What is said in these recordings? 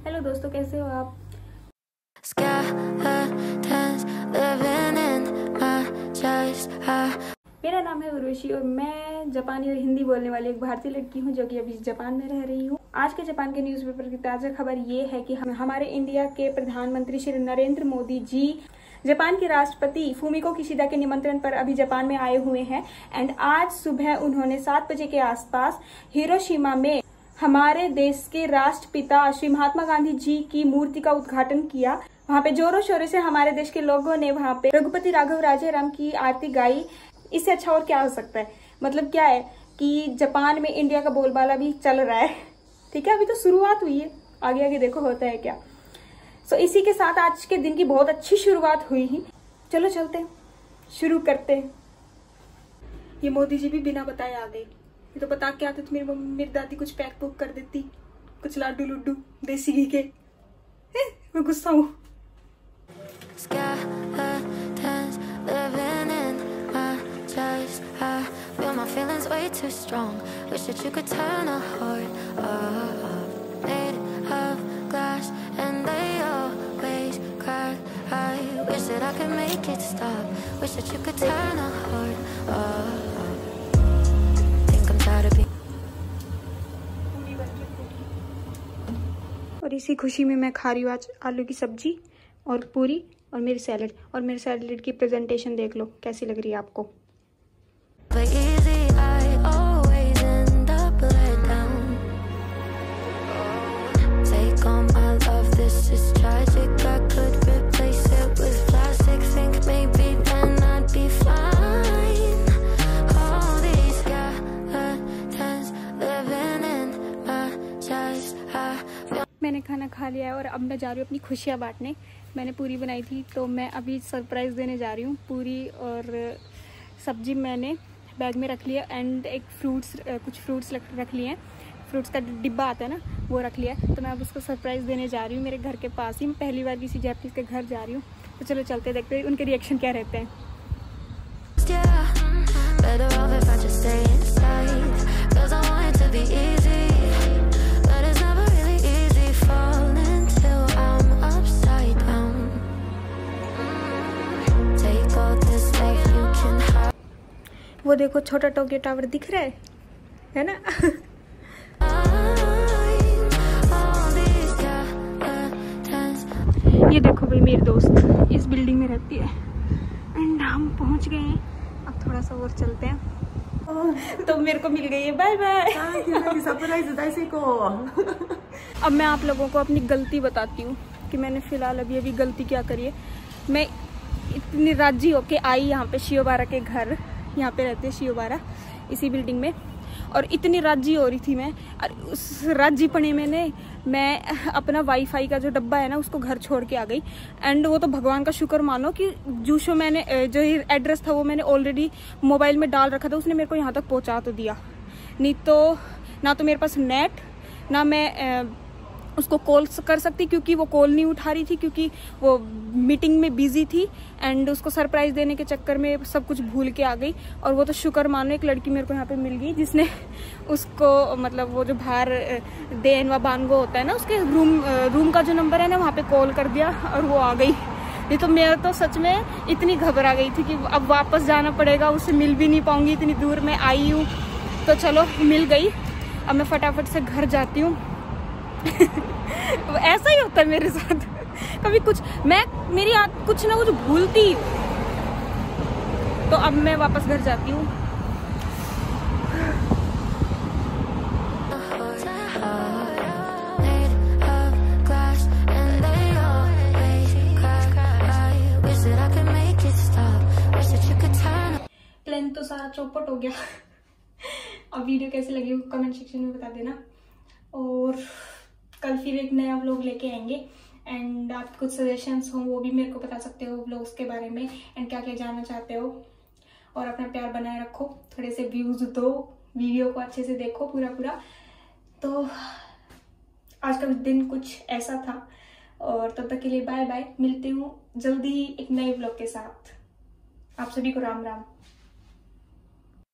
Hello दोस्तों, कैसे हो आप? मेरा नाम है उर्वशी और मैं जापानी और हिंदी बोलने वाली एक भारतीय लड़की हूँ जो कि अभी जापान में रह रही हूँ। आज के जापान के न्यूज़पेपर की ताज़ा खबर ये है कि हमारे इंडिया के प्रधानमंत्री श्री नरेंद्र मोदी जी जापान के राष्ट्रपति फूमिको किशिदा के निमंत्रण पर अभी जापान में आए हुए हैं। एंड आज सुबह उन्होंने 7 बजे के आसपास हिरोशिमा में हमारे देश के राष्ट्रपिता श्री महात्मा गांधी जी की मूर्ति का उद्घाटन किया। वहाँ पे जोरों शोरों से हमारे देश के लोगों ने वहाँ पे रघुपति राघव राजाराम की आरती गाई। इससे अच्छा और क्या हो सकता है। मतलब क्या है कि जापान में इंडिया का बोलबाला भी चल रहा है। ठीक है, अभी तो शुरुआत हुई है, आगे आगे देखो होता है क्या। सो इसी के साथ आज के दिन की बहुत अच्छी शुरुआत हुई ही। चलो चलते हैं, शुरू करते हैं। ये मोदी जी भी बिना बताए आ गए। ये तो बता के आते तो मेरी दादी कुछ पैक पुक कर देती, कुछ लाडू लुड्डू देसी घी के। मैं गुस्सा हूँ। My feelings way too strong. Wish that you could turn a heart off. Made of glass and they always crack. I wish that I could make it stop. Wish that you could turn a heart off. Think I'm tired of being. और इसी खुशी में मैं खा रही हूँ आज आलू की सब्जी और पूरी और मेरी सैलड। और मेरे सैलड की प्रेजेंटेशन देख लो कैसी लग रही है आपको। मैंने खाना खा लिया है और अब मैं जा रही हूँ अपनी खुशियाँ बांटने। मैंने पूरी बनाई थी तो मैं अभी सरप्राइज़ देने जा रही हूँ। पूरी और सब्जी मैंने बैग में रख लिया एंड एक कुछ फ्रूट्स रख लिए हैं। फ्रूट्स का डिब्बा आता है ना, वो रख लिया है। तो मैं अब उसको सरप्राइज़ देने जा रही हूँ मेरे घर के पास ही। मैं पहली बार किसी जापानीज़ के घर जा रही हूँ। तो चलो चलते देखते हैं उनके रिएक्शन क्या रहते हैं। वो देखो छोटा टोक्यो टावर दिख रहा है ना। ये देखो भाई, मेरी दोस्त इस बिल्डिंग में रहती है एंड हम पहुंच गए हैं। अब थोड़ा सा और चलते हैं। तो मेरे को मिल गई है, बाय बाय। अब मैं आप लोगों को अपनी गलती बताती हूँ कि मैंने फिलहाल अभी गलती क्या करी है। मैं इतनी राजी होके आई यहाँ पे शियोबारा के घर, यहाँ पे रहते हैं शियोबारा इसी बिल्डिंग में। और इतनी राजी हो रही थी मैं, और उस राजीपने में मैं अपना वाईफाई का जो डब्बा है ना उसको घर छोड़ के आ गई। एंड वो तो भगवान का शुक्र मानो कि जूशो मैंने जो एड्रेस था वो मैंने ऑलरेडी मोबाइल में डाल रखा था, उसने मेरे को यहाँ तक पहुँचा तो दिया। नहीं तो ना तो मेरे पास नेट, ना मैं उसको कॉल कर सकती क्योंकि वो कॉल नहीं उठा रही थी क्योंकि वो मीटिंग में बिजी थी। एंड उसको सरप्राइज देने के चक्कर में सब कुछ भूल के आ गई। और वो तो शुक्र मानो एक लड़की मेरे को यहाँ पे मिल गई जिसने उसको, मतलब वो जो बाहर देन व बानगो होता है ना, उसके रूम का जो नंबर है ना वहाँ पे कॉल कर दिया और वो आ गई। नहीं तो मैं तो सच में इतनी घबरा गई थी कि अब वापस जाना पड़ेगा, उससे मिल भी नहीं पाऊंगी, इतनी दूर मैं आई हूँ। तो चलो मिल गई। अब मैं फटाफट से घर जाती हूँ। ऐसा ही होता है मेरे साथ कभी कुछ मेरी कुछ ना कुछ भूलती। तो अब मैं वापस घर जाती हूँ। प्लान तो सारा चौपट हो गया। अब वीडियो कैसी लगी कमेंट सेक्शन में बता देना। और कल फिर एक नया व्लॉग लेके आएंगे एंड आप कुछ सजेशंस हो वो भी मेरे को बता सकते हो व्लॉग्स के बारे में एंड क्या क्या जानना चाहते हो। और अपना प्यार बनाए रखो, थोड़े से व्यूज दो, वीडियो को अच्छे से देखो पूरा। तो आज का दिन कुछ ऐसा था और तब तक के लिए बाय बाय। मिलती हूँ जल्दी ही एक नए व्लॉग के साथ। आप सभी को Ram Ram.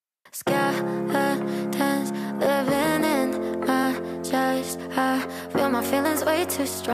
Skeletons living in my chest. I feel my feelings way too strong.